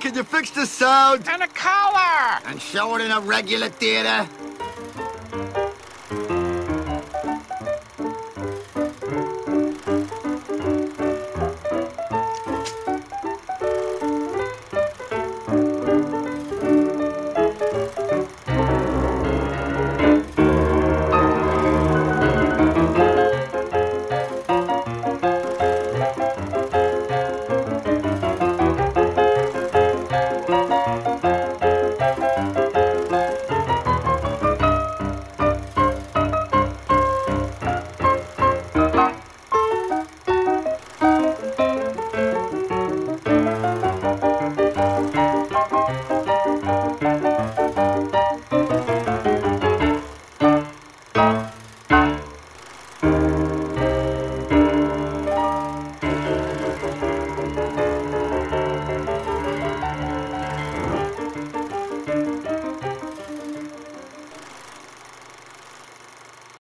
can you fix the sound? And a collar! And show it in a regular theater?